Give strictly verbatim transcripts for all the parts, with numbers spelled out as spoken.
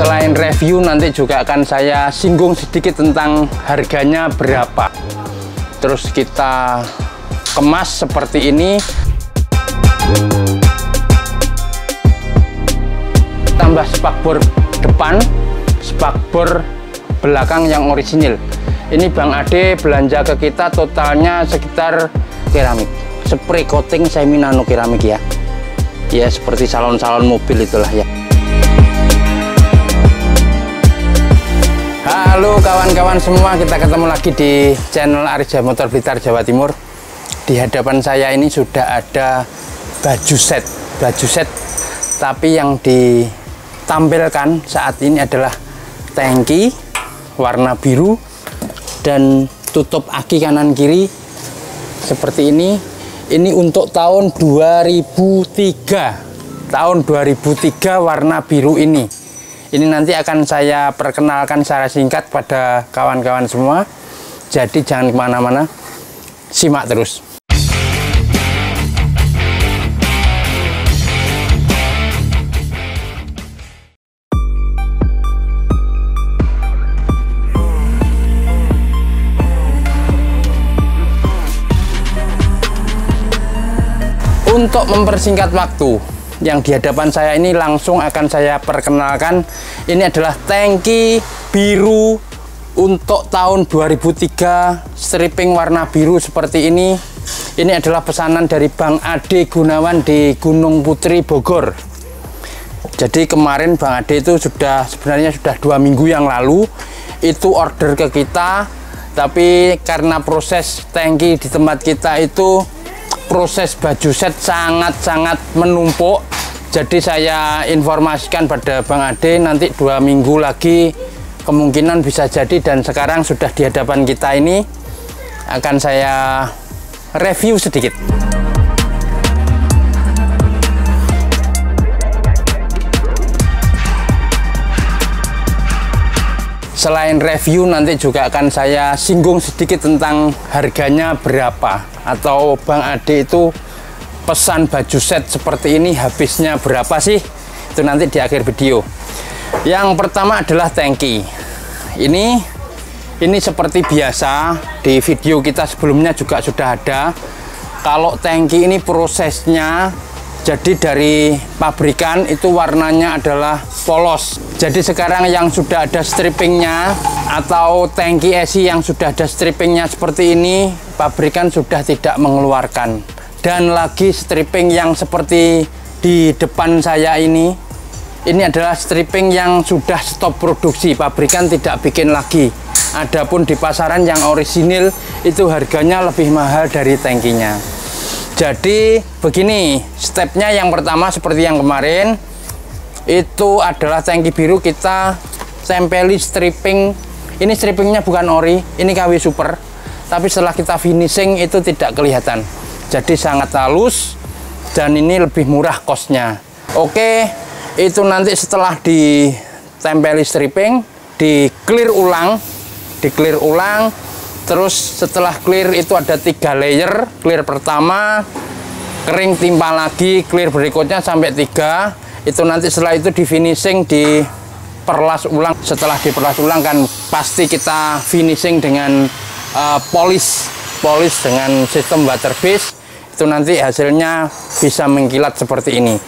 Selain review, nanti juga akan saya singgung sedikit tentang harganya berapa. Terus kita kemas seperti ini, tambah spakbor depan, spakbor belakang yang orisinil. Ini Bang Ade belanja ke kita totalnya sekitar keramik, spray coating semi nano keramik ya. Ya seperti salon-salon mobil itulah ya. Halo kawan-kawan semua, kita ketemu lagi di channel Arija Motor Blitar Jawa Timur. Di hadapan saya ini sudah ada baju set, baju set, tapi yang ditampilkan saat ini adalah tangki warna biru dan tutup aki kanan kiri seperti ini. Ini untuk tahun dua ribu tiga, tahun dua ribu tiga warna biru ini. Ini nanti akan saya perkenalkan secara singkat pada kawan-kawan semua. Jadi jangan kemana-mana, simak terus. Untuk mempersingkat waktu, yang di hadapan saya ini langsung akan saya perkenalkan. Ini adalah tangki biru untuk tahun dua ribu tiga, stripping warna biru seperti ini. Ini adalah pesanan dari Bang Ade Gunawan di Gunung Putri, Bogor. Jadi kemarin Bang Ade itu sudah sebenarnya sudah dua minggu yang lalu itu order ke kita, tapi karena proses tangki di tempat kita itu proses baju set sangat-sangat menumpuk, jadi saya informasikan pada Bang Ade nanti dua minggu lagi kemungkinan bisa jadi, dan sekarang sudah di hadapan kita ini akan saya review sedikit. Selain review, nanti juga akan saya singgung sedikit tentang harganya berapa, atau Bang Ade itu pesan baju set seperti ini habisnya berapa sih, itu nanti di akhir video. Yang pertama adalah tangki. Ini ini seperti biasa di video kita sebelumnya juga sudah ada. Kalau tangki ini prosesnya, jadi dari pabrikan itu warnanya adalah polos. Jadi sekarang yang sudah ada strippingnya atau tangki esi yang sudah ada strippingnya seperti ini, pabrikan sudah tidak mengeluarkan. Dan lagi stripping yang seperti di depan saya ini, ini adalah stripping yang sudah stop produksi, pabrikan tidak bikin lagi. Adapun di pasaran yang orisinil itu harganya lebih mahal dari tangkinya. Jadi begini stepnya, yang pertama seperti yang kemarin itu adalah tangki biru kita tempeli stripping. Ini strippingnya bukan ori, ini K W Super, tapi setelah kita finishing itu tidak kelihatan, jadi sangat halus dan ini lebih murah costnya. Oke, itu nanti setelah ditempeli stripping, di clear ulang, di clear ulang. Terus setelah clear itu ada tiga layer. Clear pertama, kering timpa lagi, clear berikutnya sampai tiga. Itu nanti setelah itu di finishing, di perlas ulang. Setelah diperlas ulang kan pasti kita finishing dengan uh, polish, polish dengan sistem water base. Itu nanti hasilnya bisa mengkilat seperti ini.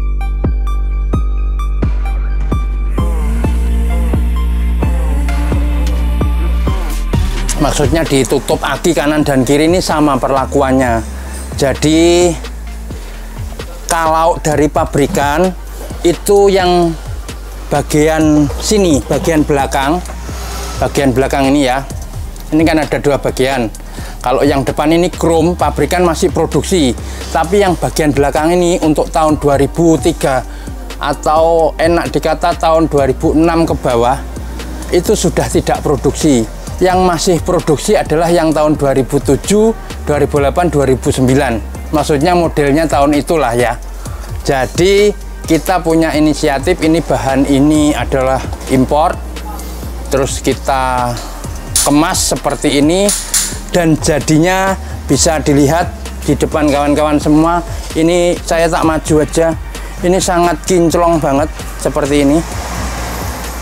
Maksudnya ditutup aki kanan dan kiri ini sama perlakuannya. Jadi kalau dari pabrikan itu yang bagian sini, bagian belakang, bagian belakang ini ya, ini kan ada dua bagian. Kalau yang depan ini chrome, pabrikan masih produksi, tapi yang bagian belakang ini untuk tahun dua ribu tiga atau enak dikata tahun dua ribu enam ke bawah itu sudah tidak produksi. Yang masih produksi adalah yang tahun dua ribu tujuh, dua ribu delapan, dua ribu sembilan. Maksudnya modelnya tahun itulah ya. Jadi kita punya inisiatif, ini bahan ini adalah import. Terus kita kemas seperti ini dan jadinya bisa dilihat di depan kawan-kawan semua. Ini saya tak maju aja. Ini sangat kinclong banget seperti ini.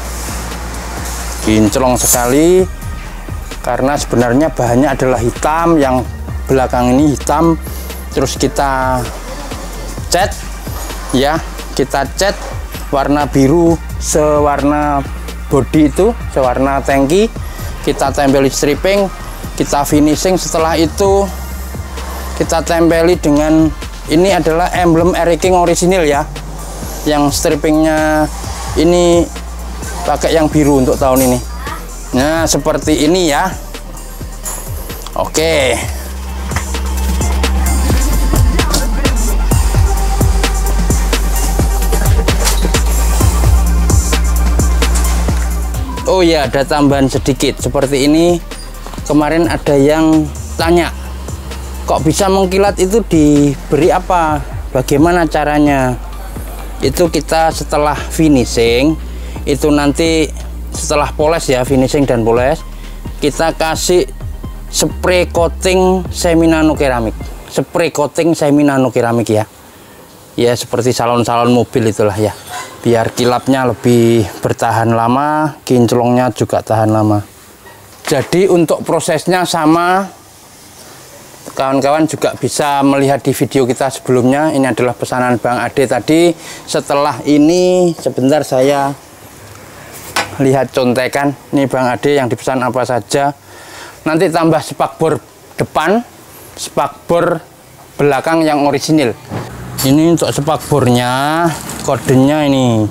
kinclong sekali, karena sebenarnya bahannya adalah hitam, yang belakang ini hitam. Terus kita cat ya, kita cat warna biru sewarna bodi itu, sewarna tangki. Kita tempeli stripping, kita finishing. Setelah itu kita tempeli dengan, ini adalah emblem Air King orisinil ya, yang strippingnya ini pakai yang biru untuk tahun ini. Nah seperti ini ya. Oke, oh ya, ada tambahan sedikit seperti ini. Kemarin ada yang tanya, kok bisa mengkilat, itu diberi apa, bagaimana caranya? Itu kita setelah finishing, itu nanti setelah poles ya, finishing dan poles, kita kasih spray coating semi nano keramik. Spray coating semi nano keramik ya. Ya seperti salon-salon mobil itulah ya, biar kilapnya lebih bertahan lama, kinclongnya juga tahan lama. Jadi untuk prosesnya sama, kawan-kawan juga bisa melihat di video kita sebelumnya. Ini adalah pesanan Bang Ade tadi. Setelah ini sebentar saya lihat contekan. Ini Bang Ade yang dipesan apa saja. Nanti tambah spakbor depan, spakbor belakang yang orisinil. Ini untuk spakbornya, kodenya ini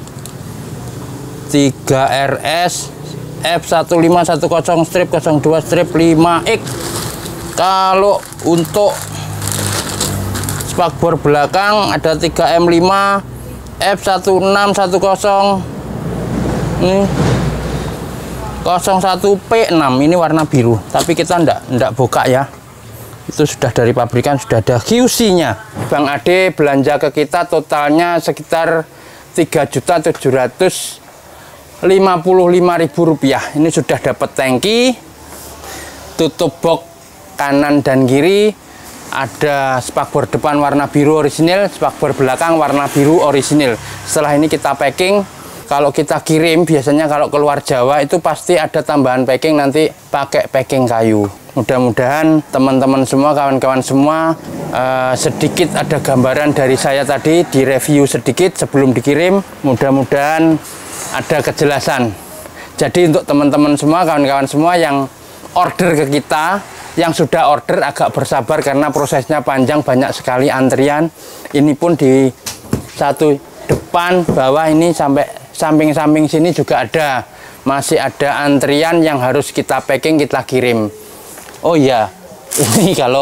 tiga R S F satu lima satu nol strip nol dua strip lima X. Kalau untuk spakbor belakang ada tiga M lima F satu enam satu nol ini nol satu P enam, ini warna biru, tapi kita ndak ndak buka ya. Itu sudah dari pabrikan, sudah ada Q C-nya. Bang Ade belanja ke kita totalnya sekitar tiga juta tujuh ratus lima puluh lima ribu rupiah. Ini sudah dapat tangki, tutup box kanan dan kiri, ada spakbor depan warna biru orisinil, spakbor belakang warna biru orisinil. Setelah ini kita packing. Kalau kita kirim, biasanya kalau keluar Jawa itu pasti ada tambahan packing, nanti pakai packing kayu. Mudah-mudahan teman-teman semua, kawan-kawan semua, uh, sedikit ada gambaran dari saya tadi, di review sedikit sebelum dikirim. Mudah-mudahan ada kejelasan. Jadi untuk teman-teman semua, kawan-kawan semua yang order ke kita, yang sudah order agak bersabar karena prosesnya panjang, banyak sekali antrian. Ini pun di satu depan, bawah ini sampai samping-samping sini juga ada, masih ada antrian yang harus kita packing, kita kirim. Oh iya, ini kalau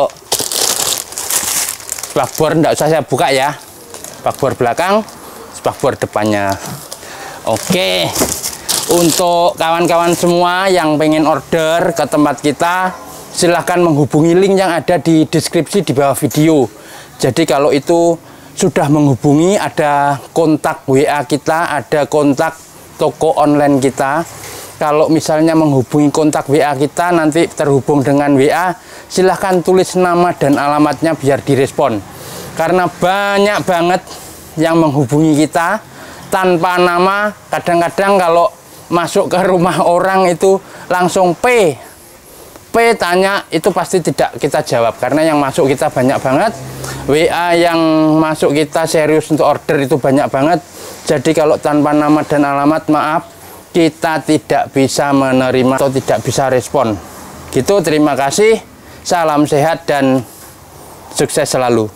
spakbor enggak usah saya buka ya, spakbor belakang, spakbor depannya. Oke, untuk kawan-kawan semua yang pengen order ke tempat kita, silahkan menghubungi link yang ada di deskripsi di bawah video. Jadi kalau itu sudah menghubungi, ada kontak W A kita, ada kontak toko online kita. Kalau misalnya menghubungi kontak W A kita, nanti terhubung dengan W A, silahkan tulis nama dan alamatnya biar direspon. Karena banyak banget yang menghubungi kita tanpa nama. Kadang-kadang kalau masuk ke rumah orang itu langsung P P tanya, itu pasti tidak kita jawab, karena yang masuk kita banyak banget. W A yang masuk kita serius untuk order itu banyak banget. Jadi kalau tanpa nama dan alamat, maaf, kita tidak bisa menerima atau tidak bisa respon. Gitu, terima kasih, salam sehat dan sukses selalu.